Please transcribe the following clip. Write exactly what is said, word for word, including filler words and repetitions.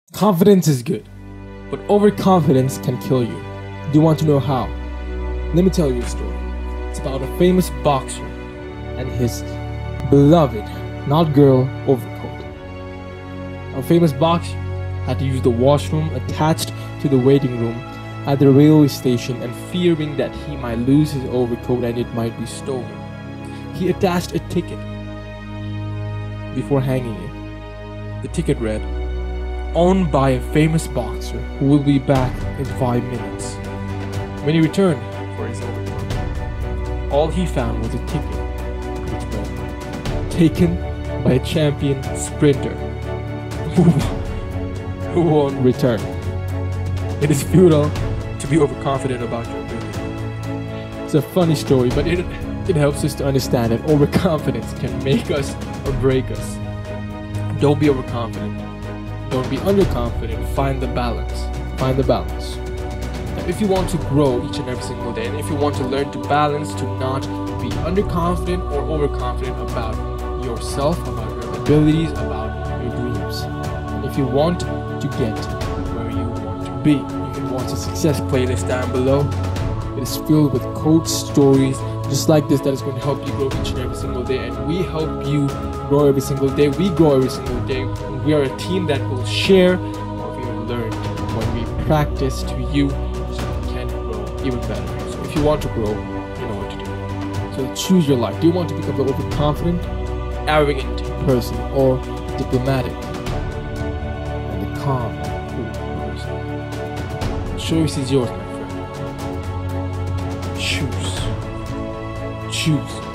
Confidence is good, but overconfidence can kill you. Do you want to know how? Let me tell you a story. It's about a famous boxer and his beloved, not girl, overcoat. A famous boxer had to use the washroom attached to the waiting room at the railway station, and fearing that he might lose his overcoat and it might be stolen, he attached a ticket before hanging it. The ticket read, "Owned by a famous boxer who will be back in five minutes." When he returned for his overcoat, all he found was a ticket which read, "Taken by a champion sprinter who, who won't return." It is futile to be overconfident about your ability. It's a funny story, but it, it helps us to understand that overconfidence can make us or break us. Don't be overconfident. Don't be underconfident. Find the balance. Find the balance. Now, if you want to grow each and every single day, and if you want to learn to balance, to not be underconfident or overconfident about yourself, about your abilities, about your dreams. And if you want to get where you want to be, you can watch the success playlist down below. It is filled with quotes, stories, just like this, that is going to help you grow each and every single day. And we help you grow every single day. We grow every single day. And we are a team that will share what we have learned when we practice to you, so you can grow even better. So if you want to grow, you know what to do. So choose your life. Do you want to become the overconfident, arrogant person, or diplomatic and the calm, cool person? The choice is yours, my friend. Choose. Choose.